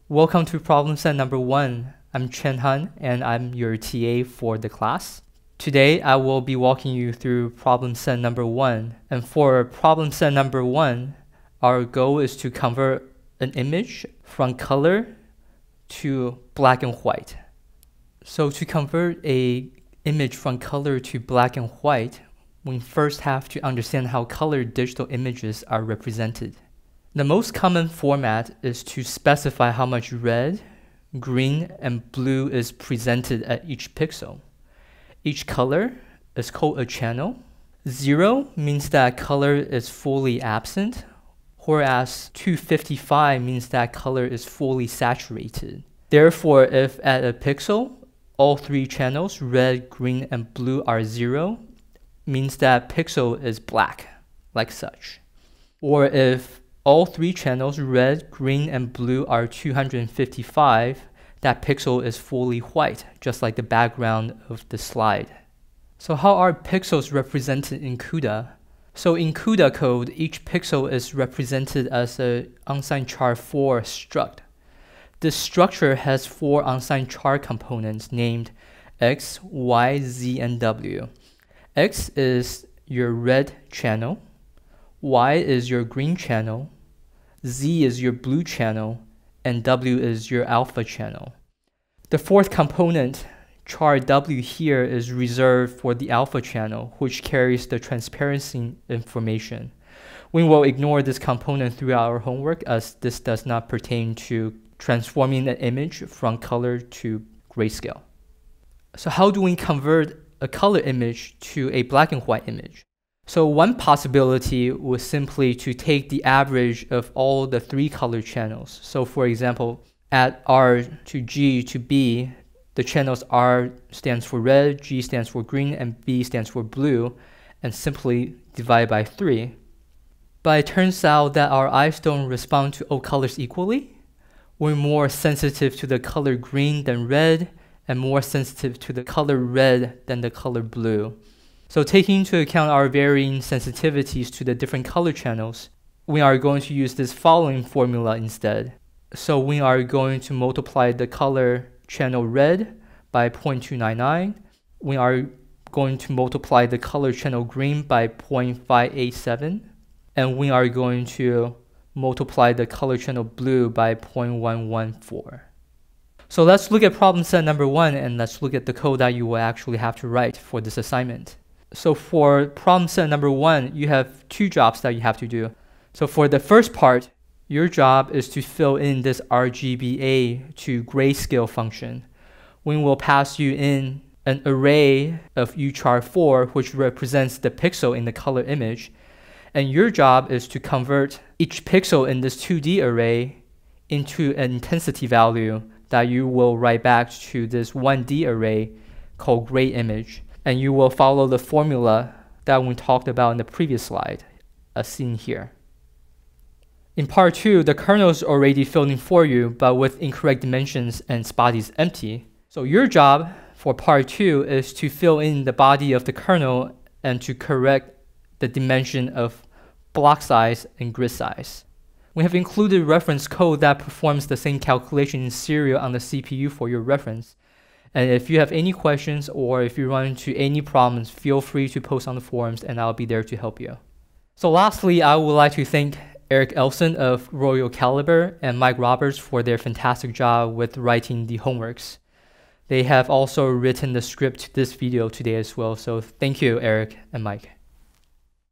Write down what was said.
Welcome to problem set number 1. I'm Chen Han and I'm your TA for the class. Today I will be walking you through problem set number 1. And for problem set number 1, our goal is to convert an image from color to black and white. So to convert an image from color to black and white, we first have to understand how color digital images are represented. The most common format is to specify how much red, green, and blue is presented at each pixel. Each color is called a channel. 0 means that color is fully absent, whereas 255 means that color is fully saturated. Therefore, if at a pixel, all 3 channels, red, green, and blue are 0, means that pixel is black, like such. Or if all 3 channels, red, green, and blue are 255, that pixel is fully white, just like the background of the slide. So how are pixels represented in CUDA? So in CUDA code, each pixel is represented as an unsigned char 4 struct. This structure has 4 unsigned char components named X, Y, Z, and W. X is your red channel, Y is your green channel, Z is your blue channel, and W is your alpha channel. The 4th component, char W here, is reserved for the alpha channel, which carries the transparency information. We will ignore this component throughout our homework, as this does not pertain to transforming an image from color to grayscale. So how do we convert a color image to a black and white image? So one possibility was simply to take the average of all the 3 color channels. So for example, at R to G to B, the channels R stands for red, G stands for green, and B stands for blue, and simply divide by 3. But it turns out that our eyes don't respond to all colors equally. We're more sensitive to the color green than red, and more sensitive to the color red than the color blue. So taking into account our varying sensitivities to the different color channels, we are going to use this following formula instead. So we are going to multiply the color channel red by 0.299. We are going to multiply the color channel green by 0.587. And we are going to multiply the color channel blue by 0.114. So let's look at problem set number 1, and let's look at the code that you will actually have to write for this assignment. So for problem set number 1, you have 2 jobs that you have to do. So for the first part, your job is to fill in this RGBA to grayscale function. We will pass you in an array of uchar4, which represents the pixel in the color image. And your job is to convert each pixel in this 2D array into an intensity value that you will write back to this 1D array called gray image. And you will follow the formula that we talked about in the previous slide, as seen here. In part 2, the kernel is already filled in for you, but with incorrect dimensions and its body is empty. So your job for part 2 is to fill in the body of the kernel and to correct the dimension of block size and grid size. We have included reference code that performs the same calculation in serial on the CPU for your reference. And if you have any questions or if you run into any problems, feel free to post on the forums and I'll be there to help you. So lastly, I would like to thank Eric Elson of Royal Caliber and Mike Roberts for their fantastic job with writing the homeworks. They have also written the script to this video today as well, so thank you, Eric and Mike.